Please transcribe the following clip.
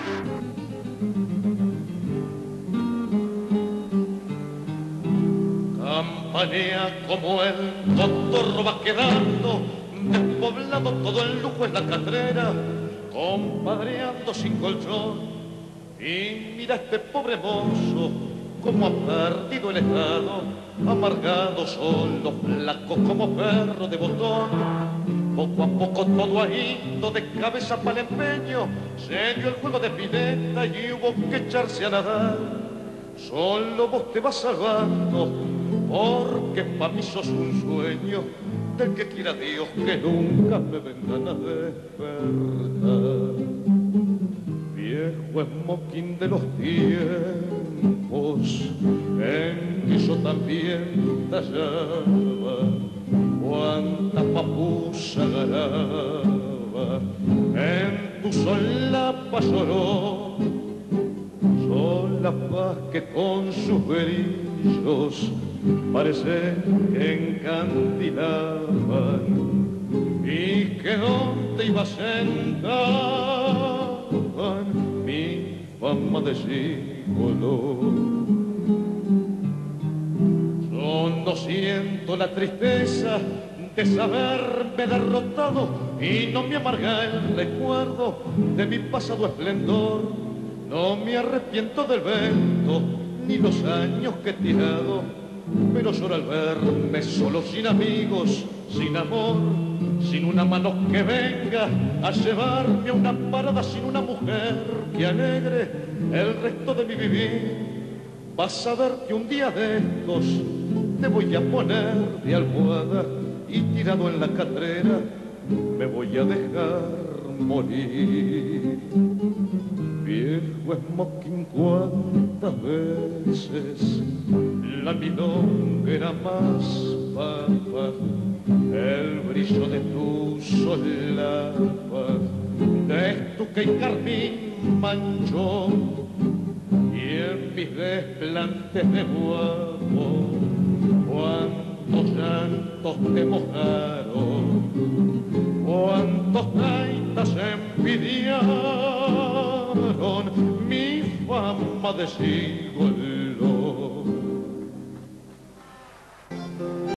Campanea como el cotorro va quedando, despoblado todo el lujo es la catrera, compadreando sin colchón. Y mira este pobre mozo, como ha perdido el estado, amargado, solo, flaco como perro de botón. Poco a poco todo ha ido de cabeza para el empeño, se dio el juego de pileta y hubo que echarse a nadar. Solo vos te vas salvando, porque pa' mí sos un sueño del que quiera Dios que nunca me vengan a despertar. Viejo esmoquín de los tiempos en que yo también tallaba, cuánta papusa ganaba, en tu solapa lloró, solapas que con sus brillos parece que encandilaban, y que donde iba sentaban mi fama de gigoló. Yo no siento la tristeza de saberme derrotado y no me amarga el recuerdo de mi pasado esplendor. No me arrepiento del vento ni los años que he tirado, pero lloro al verme solo, sin amigos, sin amor, sin una mano que venga a llevarme a una parada, sin una mujer que alegre el resto de mi vivir. Vas a ver que un día de estos te voy a poner de almohada y tirado en la catrera me voy a dejar morir. Viejo esmoquín, cuántas veces la milonga más papa, el brillo de tu solapa, de estuque y carmín manchó, y en mis desplantes de guapo, cuántos llantos te mojaron, cuántos taitas envidiaron mi fama de siglo.